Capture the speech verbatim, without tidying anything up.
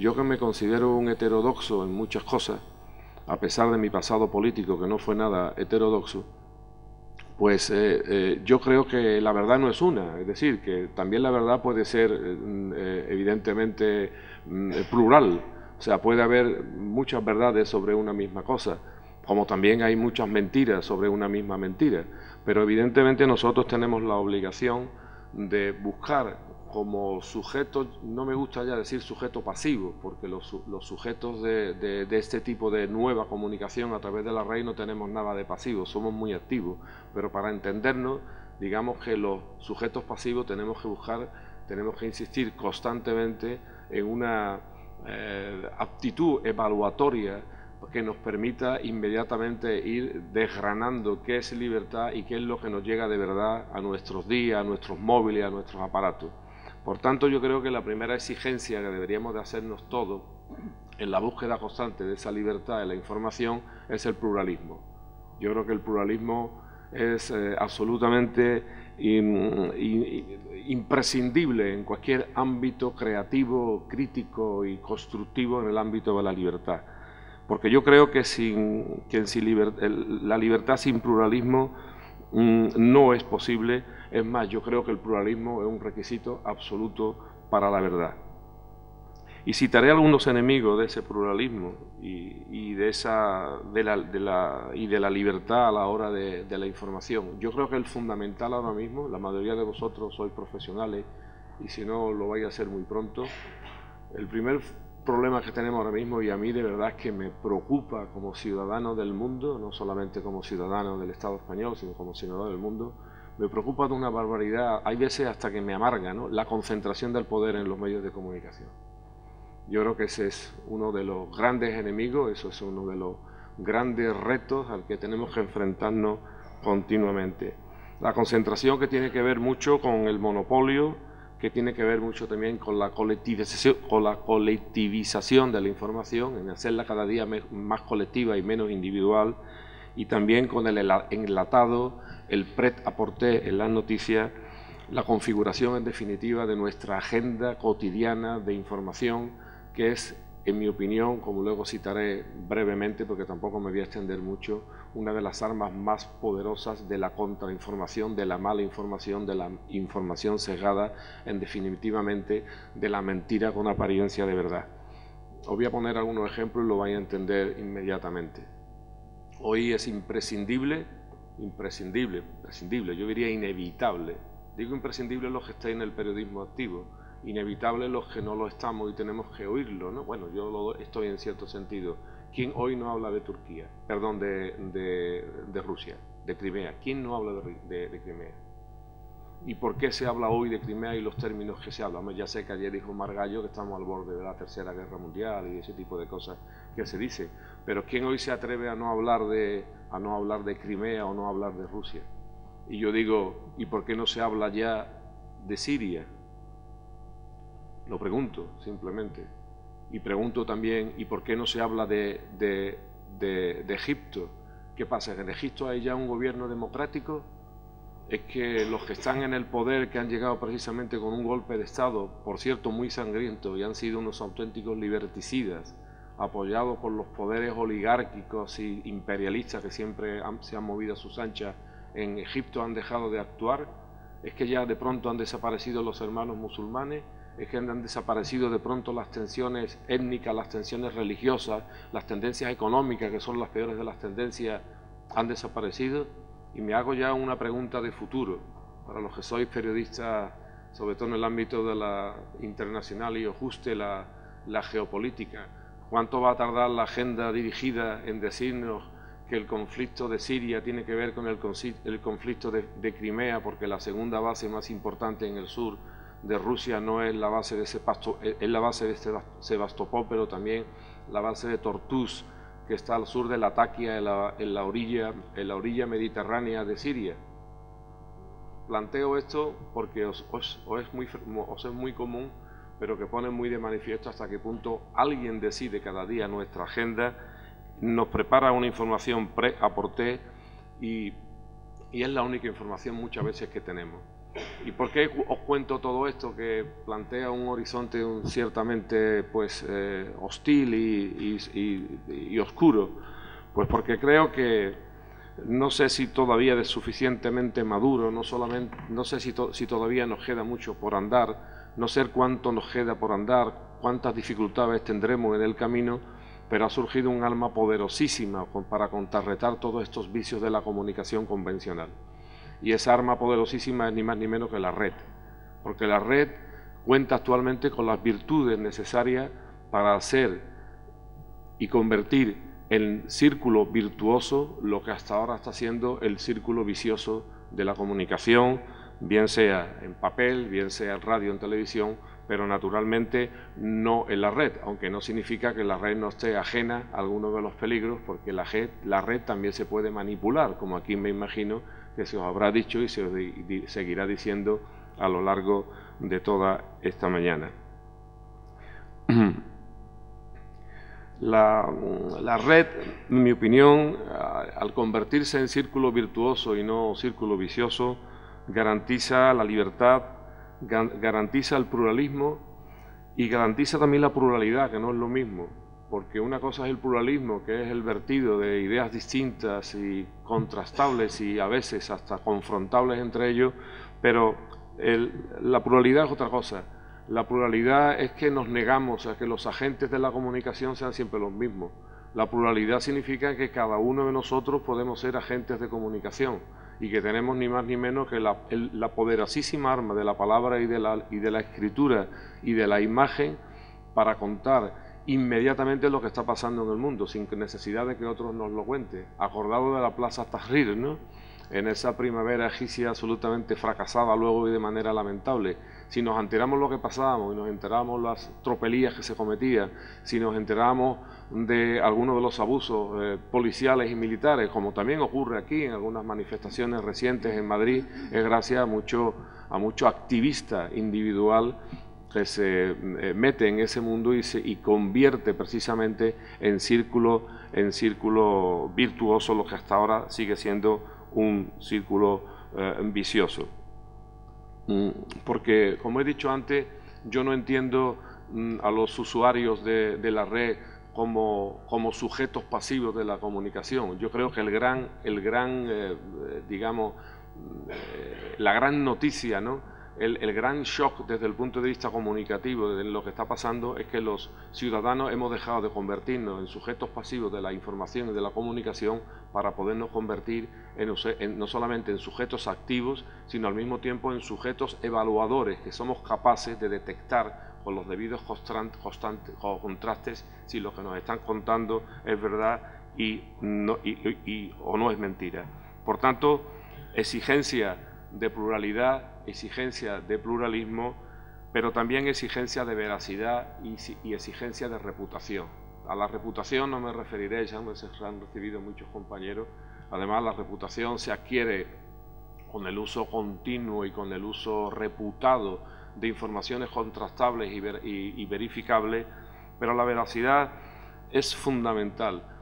Yo que me considero un heterodoxo en muchas cosas, a pesar de mi pasado político que no fue nada heterodoxo, pues eh, eh, yo creo que la verdad no es una, es decir, que también la verdad puede ser eh, evidentemente eh, plural, o sea, puede haber muchas verdades sobre una misma cosa, como también hay muchas mentiras sobre una misma mentira, pero evidentemente nosotros tenemos la obligación de buscar como sujetos, no me gusta ya decir sujeto pasivo, porque los, los sujetos de, de, de este tipo de nueva comunicación a través de la red no tenemos nada de pasivo, somos muy activos, pero para entendernos, digamos que los sujetos pasivos tenemos que buscar, tenemos que insistir constantemente en una eh, aptitud evaluatoria que nos permita inmediatamente ir desgranando qué es libertad y qué es lo que nos llega de verdad a nuestros días, a nuestros móviles, a nuestros aparatos. Por tanto, yo creo que la primera exigencia que deberíamos de hacernos todos en la búsqueda constante de esa libertad de la información es el pluralismo. Yo creo que el pluralismo es eh, absolutamente in, in, imprescindible en cualquier ámbito creativo, crítico y constructivo en el ámbito de la libertad. Porque yo creo que, sin, que sin liber, el, la libertad sin pluralismo mmm, no es posible. Es más, yo creo que el pluralismo es un requisito absoluto para la verdad. Y citaré algunos enemigos de ese pluralismo y, y, de, esa, de, la, de, la, y de la libertad a la hora de, de la información. Yo creo que el fundamental ahora mismo, la mayoría de vosotros sois profesionales y si no lo vais a hacer muy pronto, el primer problema que tenemos ahora mismo, y a mí de verdad es que me preocupa como ciudadano del mundo, no solamente como ciudadano del Estado español, sino como ciudadano del mundo, me preocupa de una barbaridad, hay veces hasta que me amarga, ¿no?, la concentración del poder en los medios de comunicación. Yo creo que ese es uno de los grandes enemigos, eso es uno de los grandes retos al que tenemos que enfrentarnos continuamente. La concentración que tiene que ver mucho con el monopolio, que tiene que ver mucho también con la colectivización, con la colectivización de la información, en hacerla cada día más colectiva y menos individual, y también con el enlatado, el pret-à-porter en las noticias, la configuración en definitiva de nuestra agenda cotidiana de información, que es, en mi opinión, como luego citaré brevemente, porque tampoco me voy a extender mucho, una de las armas más poderosas de la contrainformación, de la mala información, de la información cegada, en definitivamente de la mentira con apariencia de verdad. Os voy a poner algunos ejemplos y lo vais a entender inmediatamente. Hoy es imprescindible, imprescindible, imprescindible, yo diría inevitable. Digo imprescindible los que estáis en el periodismo activo, inevitable los que no lo estamos y tenemos que oírlo, ¿no? Bueno, yo lo estoy en cierto sentido. ¿Quién hoy no habla de Turquía? Perdón, de, de, de Rusia, de Crimea. ¿Quién no habla de, de, de Crimea? ¿Y por qué se habla hoy de Crimea y los términos que se hablan? Ya sé que ayer dijo Margallo que estamos al borde de la Tercera Guerra Mundial y ese tipo de cosas que se dice. Pero ¿quién hoy se atreve a no hablar de, a no hablar de Crimea o no hablar de Rusia? Y yo digo, ¿y por qué no se habla ya de Siria? Lo pregunto, simplemente. Y pregunto también, ¿y por qué no se habla de, de, de, de Egipto? ¿Qué pasa? ¿Que en Egipto hay ya un gobierno democrático? ¿Es que los que están en el poder, que han llegado precisamente con un golpe de Estado, por cierto muy sangriento, y han sido unos auténticos liberticidas, apoyados por los poderes oligárquicos y imperialistas que siempre han, se han movido a sus anchas en Egipto, han dejado de actuar? ¿Es que ya de pronto han desaparecido los hermanos musulmanes? ¿Es que han desaparecido de pronto las tensiones étnicas, las tensiones religiosas, las tendencias económicas, que son las peores de las tendencias, han desaparecido? Y me hago ya una pregunta de futuro, para los que sois periodistas, sobre todo en el ámbito de la internacional y os guste la, la geopolítica. ¿Cuánto va a tardar la agenda dirigida en decirnos que el conflicto de Siria tiene que ver con el, el conflicto de, de Crimea, porque la segunda base más importante en el sur de Rusia no es la base de Sebasto, es la base de Sebastopol, pero también la base de Tortus, que está al sur de Latakia, en la, en la orilla, en la orilla mediterránea de Siria? Planteo esto porque os, os, os, es muy, os es muy común, pero que pone muy de manifiesto hasta qué punto alguien decide cada día nuestra agenda, nos prepara una información pre-aporté y, y es la única información muchas veces que tenemos. ¿Y por qué os cuento todo esto que plantea un horizonte un, ciertamente pues, eh, hostil y, y, y, y oscuro? Pues porque creo que no sé si todavía es suficientemente maduro, no, solamente, no sé si, to, si todavía nos queda mucho por andar, no sé cuánto nos queda por andar, cuántas dificultades tendremos en el camino, pero ha surgido un arma poderosísima para contrarrestar todos estos vicios de la comunicación convencional. Y esa arma poderosísima es ni más ni menos que la red, porque la red cuenta actualmente con las virtudes necesarias para hacer y convertir en círculo virtuoso lo que hasta ahora está siendo el círculo vicioso de la comunicación, bien sea en papel, bien sea en radio, en televisión, pero naturalmente no en la red, aunque no significa que la red no esté ajena a algunos de los peligros, porque la red, la red también se puede manipular, como aquí me imagino que se os habrá dicho y se os di, seguirá diciendo a lo largo de toda esta mañana. La, la red, en mi opinión, al convertirse en círculo virtuoso y no círculo vicioso, garantiza la libertad, garantiza el pluralismo y garantiza también la pluralidad, que no es lo mismo, porque una cosa es el pluralismo, que es el vertido de ideas distintas y contrastables y a veces hasta confrontables entre ellos, pero el, la pluralidad es otra cosa. La pluralidad es que nos negamos a que los agentes de la comunicación sean siempre los mismos. La pluralidad significa que cada uno de nosotros podemos ser agentes de comunicación y que tenemos ni más ni menos que la, el, la poderosísima arma de la palabra y de la, y de la escritura y de la imagen para contar inmediatamente lo que está pasando en el mundo, sin necesidad de que otros nos lo cuenten. Acordado de la Plaza Tahrir, ¿no?, en esa primavera egipcia absolutamente fracasada luego y de manera lamentable. Si nos enteramos lo que pasábamos y nos enteramos las tropelías que se cometían, si nos enteramos de algunos de los abusos eh, policiales y militares, como también ocurre aquí en algunas manifestaciones recientes en Madrid, es gracias a mucho, a mucho activista individual que se eh, mete en ese mundo y se y convierte precisamente en círculo, en círculo virtuoso lo que hasta ahora sigue siendo un círculo eh, vicioso. Mm, porque, como he dicho antes, yo no entiendo mm, a los usuarios de, de la red como, como sujetos pasivos de la comunicación. Yo creo que el gran, el gran eh, digamos, eh, la gran noticia, ¿no?, El, el gran shock desde el punto de vista comunicativo de lo que está pasando es que los ciudadanos hemos dejado de convertirnos en sujetos pasivos de la información y de la comunicación para podernos convertir en, en, no solamente en sujetos activos, sino al mismo tiempo en sujetos evaluadores, que somos capaces de detectar con los debidos constantes, contrastes si lo que nos están contando es verdad y no, y, y, y, o no es mentira. Por tanto, exigencia de pluralidad, exigencia de pluralismo, pero también exigencia de veracidad y, y exigencia de reputación. A la reputación no me referiré, ya me se han recibido muchos compañeros. Además, la reputación se adquiere con el uso continuo y con el uso reputado de informaciones contrastables y, ver, y, y verificables, pero la veracidad es fundamental.